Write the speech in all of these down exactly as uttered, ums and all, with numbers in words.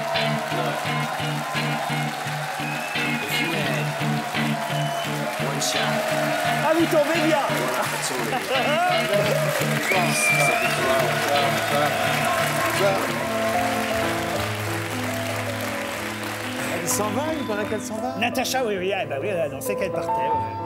Ah, vous tombez bien. Elle s'en va, il paraît qu'elle s'en va. Natacha, oui, oui, ah, bah oui, elle a annoncé qu'elle partait. Ouais.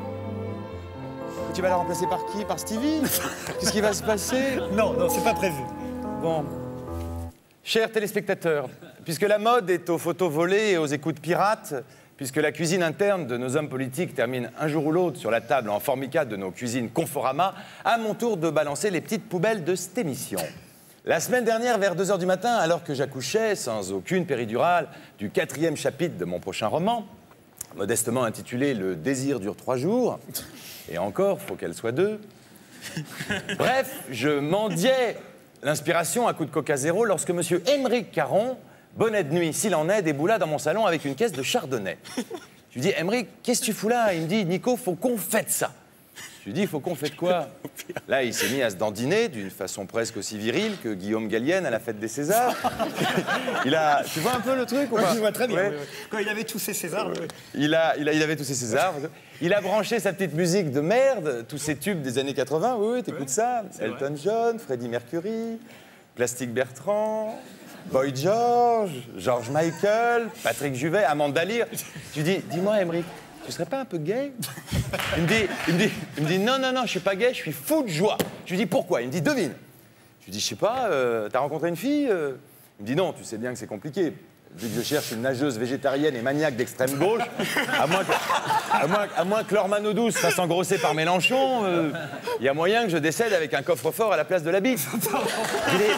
Et tu vas la remplacer par qui? Par Stevie? Qu'est-ce qui va se passer? Non, non, c'est pas prévu. Bon. Chers téléspectateurs, puisque la mode est aux photos volées et aux écoutes pirates, puisque la cuisine interne de nos hommes politiques termine un jour ou l'autre sur la table en formica de nos cuisines Conforama, à mon tour de balancer les petites poubelles de cette émission. La semaine dernière, vers deux heures du matin, alors que j'accouchais, sans aucune péridurale, du quatrième chapitre de mon prochain roman, modestement intitulé « Le désir dure trois jours », et encore, faut qu'elle soit deux. Bref, je mendiais l'inspiration à coup de Coca Zéro lorsque monsieur Émeric Caron, bonnet de nuit, s'il en est, déboula dans mon salon avec une caisse de chardonnay. Je lui dis, Émeric, qu'est-ce que tu fous là? Il me dit, Nico, faut qu'on fête ça. Je lui dis, faut qu'on fête quoi? Là, il s'est mis à se dandiner d'une façon presque aussi virile que Guillaume Gallienne à la fête des Césars. Il a... Tu vois un peu le truc ou pas? Je vois très bien. Ouais. Oui, oui. Quand il avait tous ses Césars. Oui. Il, a, il, a, il avait tous ses Césars. Il a branché sa petite musique de merde, tous ses tubes des années quatre-vingt. Oui, oui, t'écoutes ça. Elton John, Freddie Mercury, Plastique Bertrand, Boy George, George Michael, Patrick Juvet, Amanda Lear. Je lui dis, dis-moi, Émeric, tu serais pas un peu gay? Il me dit, il me dit, il me dit, non, non, non, je suis pas gay, je suis fou de joie. Je lui dis, pourquoi? Il me dit, devine. Je lui dis, je sais pas, euh, t'as rencontré une fille? euh... Il me dit, non, tu sais bien que c'est compliqué. Vu que je cherche une nageuse végétarienne et maniaque d'extrême gauche, à moins que, à moins, à moins que Laure Manodou se fasse engrosser par Mélenchon, il euh, y a moyen que je décède avec un coffre-fort à la place de la bite. Je lui dis,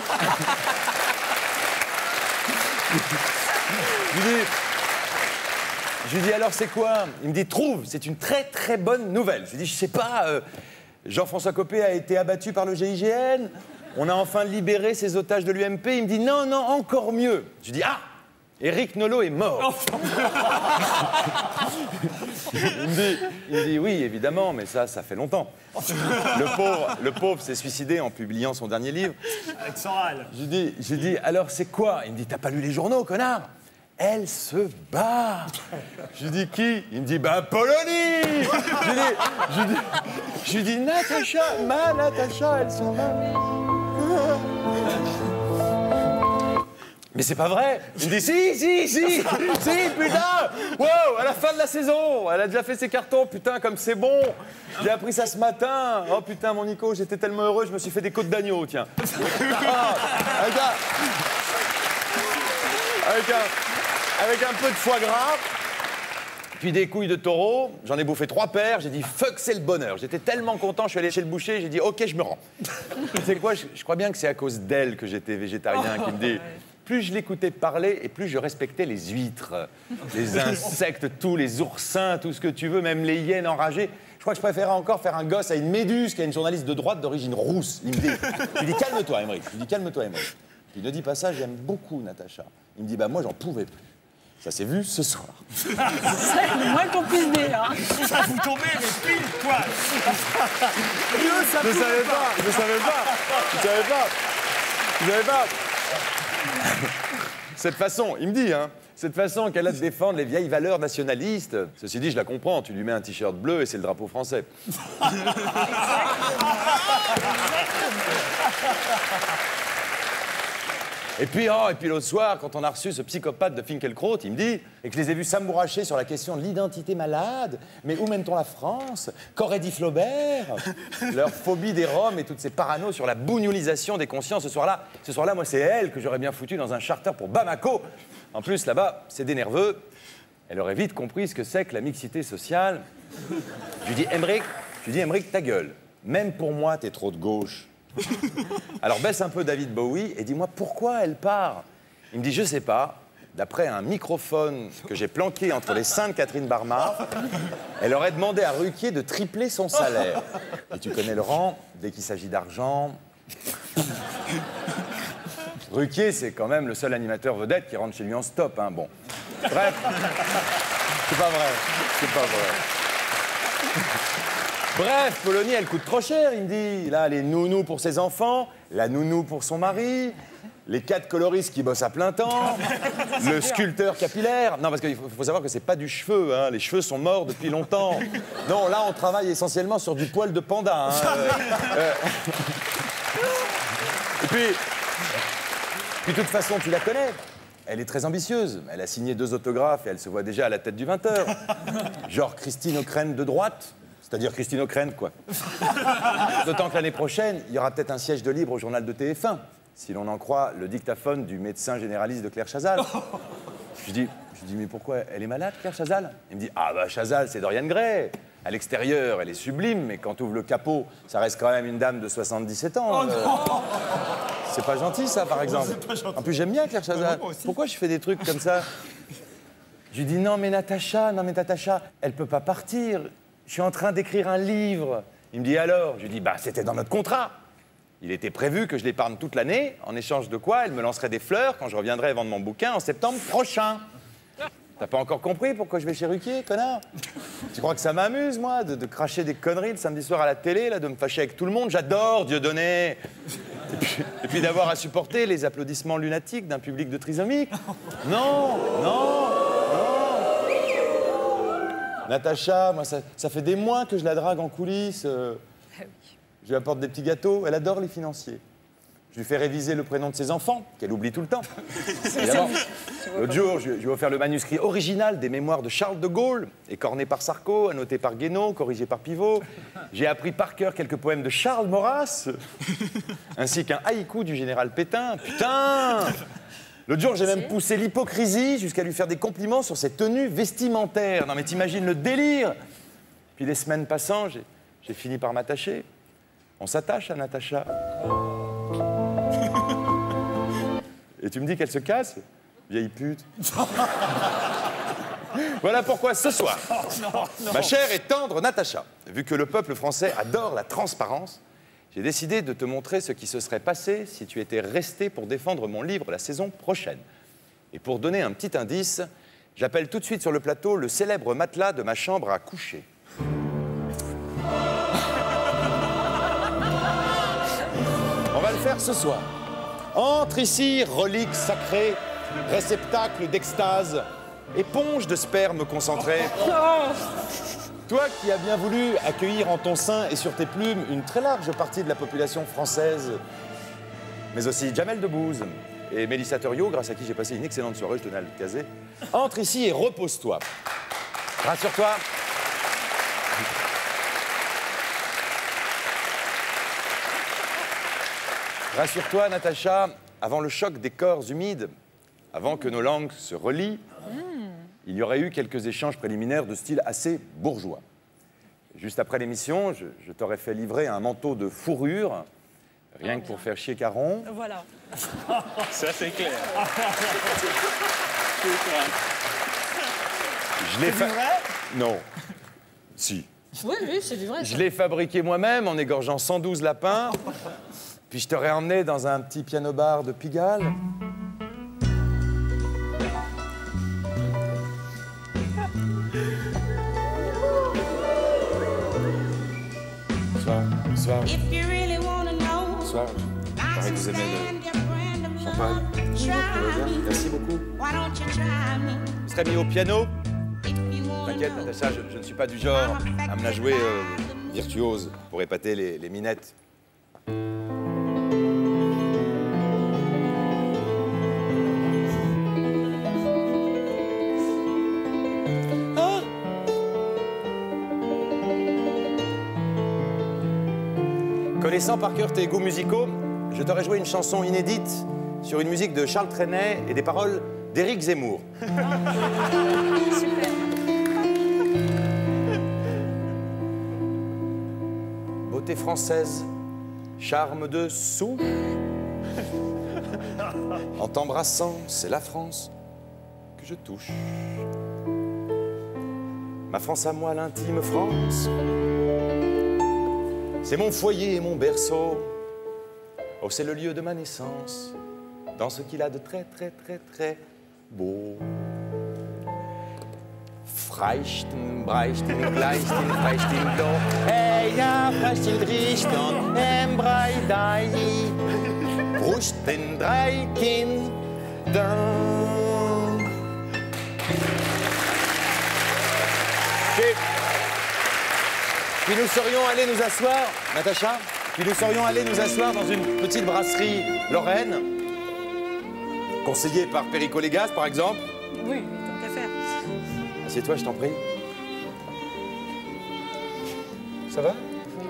je lui dis, je lui dis alors c'est quoi? Il me dit trouve, c'est une très très bonne nouvelle. Je lui dis je sais pas, euh, Jean-François Copé a été abattu par le G I G N, on a enfin libéré ses otages de l'U M P. Il me dit non, non, encore mieux. Je lui dis ah, Éric Nolot est mort. il, me dit, il me dit oui évidemment, mais ça, ça fait longtemps. Le pauvre, le pauvre s'est suicidé en publiant son dernier livre. Avec son râle. Je lui dis, je lui dis alors c'est quoi? Il me dit t'as pas lu les journaux, connard? Elle se bat. Je lui dis qui? Il me dit bah Polony. Je lui dis, je lui dis, je lui dis Natacha, ma Natacha, elle s'en va. Mais c'est pas vrai. Il me dit si, si, si, si, putain. Wow, à la fin de la saison, elle a déjà fait ses cartons, putain, comme c'est bon. J'ai appris ça ce matin. Oh putain, mon Nico, j'étais tellement heureux, je me suis fait des côtes d'agneau, tiens. Ah, avec un... Avec un... Avec un peu de foie gras, puis des couilles de taureau. J'en ai bouffé trois paires. J'ai dit fuck, c'est le bonheur. J'étais tellement content, je suis allé chez le boucher. J'ai dit ok, je me rends. Tu sais quoi, je, je crois bien que c'est à cause d'elle que j'étais végétarien. Qui me dit plus je l'écoutais parler et plus je respectais les huîtres, les insectes, tous les oursins, tout ce que tu veux, même les hyènes enragées. Je crois que je préférais encore faire un gosse à une méduse qu'à une journaliste de droite d'origine rousse. Il me dit, je lui dis calme-toi, Émeric. Je lui dis calme-toi, Émeric. Il ne dit pas ça, j'aime beaucoup Natacha. Il me dit bah moi j'en pouvais plus. Ça s'est vu ce soir. C'est le moins qu'on puisse dire. Hein. Ça vous tombez, mais pile poil. Mieux, ça je savais pas, pas, je savais pas, je savais pas, je savais pas. Cette façon, il me dit, hein, cette façon qu'elle a de défendre les vieilles valeurs nationalistes. Ceci dit, je la comprends, tu lui mets un t-shirt bleu et c'est le drapeau français. Et puis, oh, et puis l'autre soir, quand on a reçu ce psychopathe de Finkielkraut, il me dit, et que je les ai vus s'amouracher sur la question de l'identité malade, mais où mène-t-on la France? Qu'aurait dit Flaubert? Leur phobie des Roms et toutes ces paranos sur la bougnolisation des consciences. Ce soir-là, ce soir-là, moi, c'est elle que j'aurais bien foutu dans un charter pour Bamako. En plus, là-bas, c'est des nerveux. Elle aurait vite compris ce que c'est que la mixité sociale. Je lui dis, Émeric, je lui dis, Émeric, ta gueule. Même pour moi, t'es trop de gauche. Alors baisse un peu David Bowie et dis-moi pourquoi elle part. Il me dit je sais pas. D'après un microphone que j'ai planqué entre les seins de Catherine Barma, elle aurait demandé à Ruquier de tripler son salaire. Et tu connais Laurent, dès qu'il s'agit d'argent. Ruquier, c'est quand même le seul animateur vedette qui rentre chez lui en stop. Hein. Bon, bref, c'est pas vrai, c'est pas vrai. Bref, Polony, elle coûte trop cher, il me dit. Là, les nounous pour ses enfants, la nounou pour son mari. les quatre coloristes qui bossent à plein temps, le sculpteur capillaire. Non, parce qu'il faut, faut savoir que c'est pas du cheveu, hein. Les cheveux sont morts depuis longtemps. Non, là, on travaille essentiellement sur du poil de panda. Hein. Euh, euh... Et puis, puis, de toute façon, tu la connais. Elle est très ambitieuse. Elle a signé deux autographes et elle se voit déjà à la tête du vingt heures. Genre Christine O'Krent de droite. C'est-à-dire Christine O'Krent, quoi. D'autant que l'année prochaine, il y aura peut-être un siège de libre au journal de T F un, si l'on en croit le dictaphone du médecin généraliste de Claire Chazal. Je dis, je dis, mais pourquoi? Elle est malade, Claire Chazal? Il me dit, ah bah Chazal, c'est Dorian Gray. À l'extérieur, elle est sublime, mais quand tu ouvres le capot, ça reste quand même une dame de soixante-dix-sept ans. Oh euh... C'est pas gentil, ça, par exemple. En plus, j'aime bien Claire Chazal. Pourquoi je fais des trucs comme ça? Je lui dis, non, mais Natacha, non, mais Natacha, elle peut pas partir. Je suis en train d'écrire un livre. Il me dit alors? Je lui dis, bah, c'était dans notre contrat. Il était prévu que je l'épargne toute l'année, en échange de quoi elle me lancerait des fleurs quand je reviendrai vendre mon bouquin en septembre prochain. T'as pas encore compris pourquoi je vais chez Ruquier, connard? Tu crois que ça m'amuse, moi, de, de cracher des conneries le samedi soir à la télé, là, de me fâcher avec tout le monde? J'adore Dieudonné. Et puis, et puis d'avoir à supporter les applaudissements lunatiques d'un public de trisomiques. Non, non, non. Natacha, moi, ça, ça fait des mois que je la drague en coulisses. Euh, je lui apporte des petits gâteaux. Elle adore les financiers. Je lui fais réviser le prénom de ses enfants, qu'elle oublie tout le temps. Évidemment. L'autre jour, je, je lui ai offert le manuscrit original des mémoires de Charles de Gaulle, écorné par Sarko, annoté par Guénaud, corrigé par Pivot. J'ai appris par cœur quelques poèmes de Charles Maurras, ainsi qu'un haïku du général Pétain. Putain! L'autre jour, j'ai même poussé l'hypocrisie jusqu'à lui faire des compliments sur ses tenues vestimentaires. Non mais t'imagines le délire! Puis les semaines passant, j'ai, j'ai fini par m'attacher. On s'attache à Natacha. Et tu me dis qu'elle se casse? Vieille pute. Voilà pourquoi ce soir, ma chère et tendre Natacha, vu que le peuple français adore la transparence, j'ai décidé de te montrer ce qui se serait passé si tu étais restée pour défendre mon livre la saison prochaine. Et pour donner un petit indice, j'appelle tout de suite sur le plateau le célèbre matelas de ma chambre à coucher. On va le faire ce soir. Entre ici, relique sacrée, réceptacle d'extase, éponge de sperme concentré. Toi qui as bien voulu accueillir en ton sein et sur tes plumes une très large partie de la population française, mais aussi Jamel Debbouze et Mélissa Theriot, grâce à qui j'ai passé une excellente soirée, je tenais à le caser. Entre ici et repose-toi. Rassure-toi. Rassure-toi, Natacha, avant le choc des corps humides, avant que nos langues se relient, mmh. il y aurait eu quelques échanges préliminaires de style assez bourgeois. Juste après l'émission, je, je t'aurais fait livrer un manteau de fourrure, rien oh, que pour faire chier Caron. Voilà. Ça, c'est clair. Je l'ai C'est vrai? Non. Si. Oui, oui, c'est du vrai. Je l'ai fabriqué moi-même en égorgeant cent douze lapins. Puis je t'aurais emmené dans un petit piano-bar de Pigalle. Bonsoir, bonsoir. Bonsoir. Pareil que vous aimez le champagne. Merci beaucoup. Vous serez mis au piano? T'inquiète, Natacha, je, je ne suis pas du genre à me la jouer euh, virtuose pour épater les, les minettes. Connaissant par cœur tes goûts musicaux, je t'aurais joué une chanson inédite sur une musique de Charles Trenet et des paroles d'Éric Zemmour. Super. Beauté française, charme de souche. En t'embrassant, c'est la France que je touche. Ma France à moi, l'intime France. C'est mon foyer et mon berceau. Oh, c'est le lieu de ma naissance, dans ce qu'il a de très, très, très, très beau. Freichten, Breichten, Gleichten, Freichten, Do. Hey, ja, Freichten, Richten, Embreidai. Brust den drei Kindern. Okay. Puis nous serions allés nous asseoir, Natacha, puis nous serions allés nous asseoir dans une petite brasserie lorraine, conseillée par Perico Légas, par exemple. Oui, tant qu'à faire. Assieds-toi, je t'en prie. Ça va?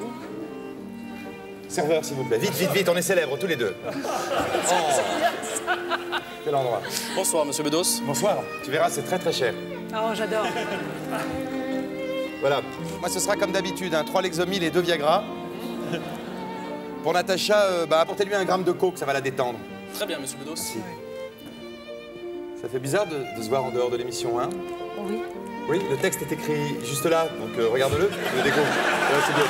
Serveur, s'il vous plaît. Vite, vite, vite, on est célèbres, tous les deux. Oh. Quel endroit. Bonsoir, monsieur Bedos. Bonsoir. Tu verras, c'est très très cher. Oh, j'adore. Voilà. Moi, ce sera comme d'habitude, hein, trois Lexomil et deux Viagra. Pour Natacha, euh, bah, apportez-lui un gramme de coke, ça va la détendre. Très bien, monsieur Bedos. Si. Ça fait bizarre de, de se voir en dehors de l'émission, hein? Oui. Oui, le texte est écrit juste là, donc euh, regarde-le, le déco. Ouais, c'est bien.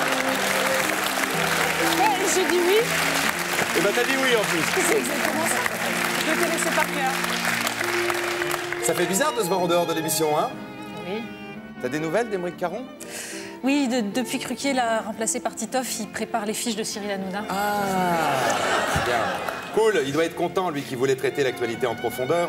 Ouais, j'ai dit oui. Et bah t'as dit oui en plus. C'est exactement ça. Je le connaissais par cœur. Ça fait bizarre de se voir en dehors de l'émission, hein? Oui. T'as des nouvelles d'Émeric Caron? Oui, de- depuis que Ruquier l'a remplacé par Titoff, il prépare les fiches de Cyril Hanouna. Ah, bien. Cool, il doit être content, lui qui voulait traiter l'actualité en profondeur.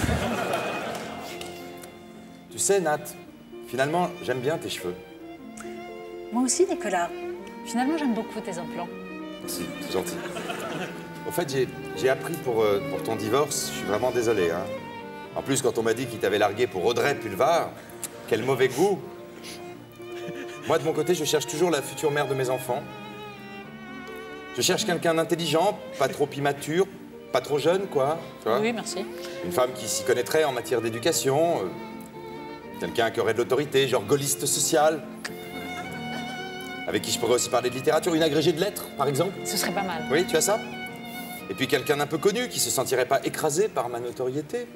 Tu sais, Nat, finalement, j'aime bien tes cheveux. Moi aussi, Nicolas. Finalement, j'aime beaucoup tes implants. Si, c'est gentil. Au fait, j'ai, j'ai appris pour, euh, pour ton divorce, je suis vraiment désolé. Hein. En plus, quand on m'a dit qu'il t'avait largué pour Audrey Pulvar, quel mauvais goût. Moi, de mon côté, je cherche toujours la future mère de mes enfants. Je cherche quelqu'un d'intelligent, pas trop immature, pas trop jeune, quoi. Tu vois? Oui, merci. Une femme qui s'y connaîtrait en matière d'éducation. euh, quelqu'un qui aurait de l'autorité, genre gaulliste social. Avec qui je pourrais aussi parler de littérature, une agrégée de lettres, par exemple. Ce serait pas mal. Oui, tu as ça? Et puis quelqu'un d'un peu connu, qui se sentirait pas écrasé par ma notoriété.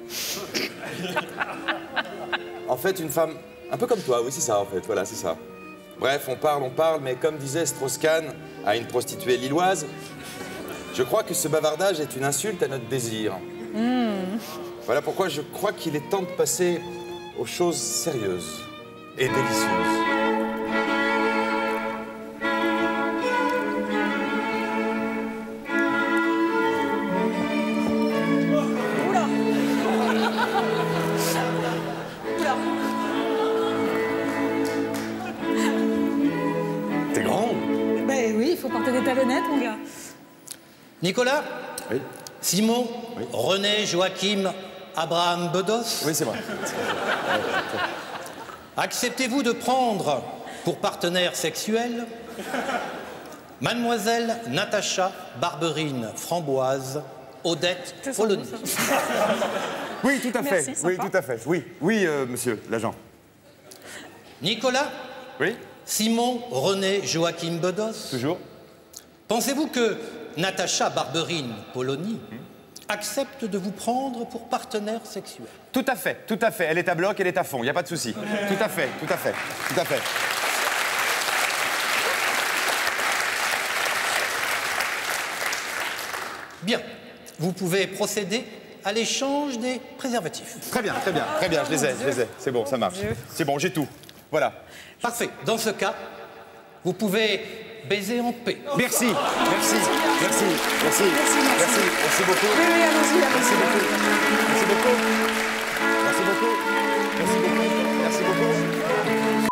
En fait, une femme un peu comme toi, oui, c'est ça, en fait, voilà, c'est ça. Bref, on parle, on parle, mais comme disait Strauss-Kahn à une prostituée lilloise, je crois que ce bavardage est une insulte à notre désir. Mm. Voilà pourquoi je crois qu'il est temps de passer aux choses sérieuses et délicieuses. Oula. Oula. T'es grand? Ben oui, il faut porter des talonnettes, mon gars. Nicolas? Oui. Simon? René, Joachim, Abraham Bedos? Oui, c'est vrai. Acceptez-vous de prendre pour partenaire sexuel Mademoiselle Natacha Barberine Framboise Odette C'est son Polony. nom, ça. Oui, tout à fait. Merci, Oui, sympa. tout à fait. Oui, oui, euh, monsieur l'agent. Nicolas? Oui, Simon, René, Joachim Bedos? toujours. Pensez-vous que Natacha Barberine Polony accepte de vous prendre pour partenaire sexuel? Tout à fait, tout à fait. Elle est à bloc, elle est à fond, il n'y a pas de souci. Tout à fait, tout à fait, tout à fait. Bien. Vous pouvez procéder à l'échange des préservatifs. Très bien, très bien, très bien, je les ai, je les ai. C'est bon, ça marche. C'est bon, j'ai tout. Voilà. Parfait. Dans ce cas, vous pouvez baiser en paix. Merci, merci, merci, merci, merci, merci beaucoup. Oui, oui, allons-y, Merci allons-y. beaucoup. Merci beaucoup. Merci beaucoup. Merci beaucoup. Merci beaucoup.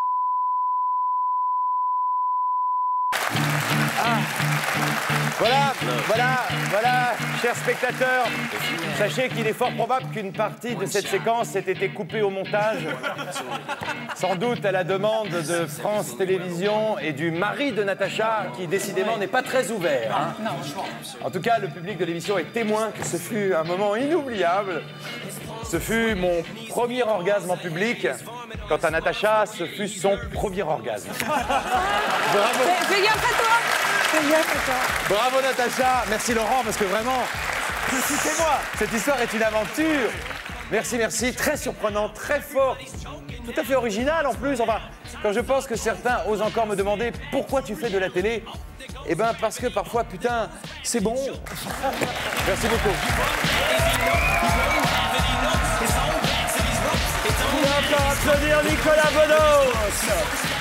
Ah. Voilà, voilà, voilà, chers spectateurs, sachez qu'il est fort probable qu'une partie de cette séquence ait été coupée au montage, sans doute à la demande de France Télévisions et du mari de Natacha, qui décidément n'est pas très ouvert. hein. En tout cas, le public de l'émission est témoin que ce fut un moment inoubliable. Ce fut mon premier orgasme en public. Quant à Natacha, ce fut son premier orgasme. Bravo. Fais, fais gaffe à toi. Fais gaffe à toi. Bravo Natacha, merci Laurent, parce que vraiment, citez-moi, cette histoire est une aventure. Merci, merci, très surprenante, très forte, tout à fait originale en plus. Enfin, quand je pense que certains osent encore me demander pourquoi tu fais de la télé, eh ben parce que parfois, putain, c'est bon. Merci beaucoup. On va encore applaudir Nicolas Bedos.